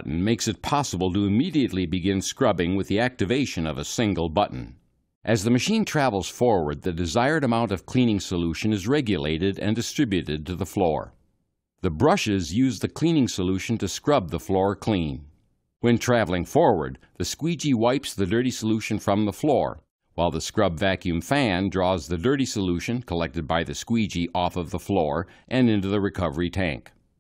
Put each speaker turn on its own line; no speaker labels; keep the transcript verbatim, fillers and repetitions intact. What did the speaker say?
button makes it possible to immediately begin scrubbing with the activation of a single button. As the machine travels forward, the desired amount of cleaning solution is regulated and distributed to the floor. The brushes use the cleaning solution to scrub the floor clean. When traveling forward, the squeegee wipes the dirty solution from the floor, while the scrub vacuum fan draws the dirty solution collected by the squeegee off of the floor and into the recovery tank.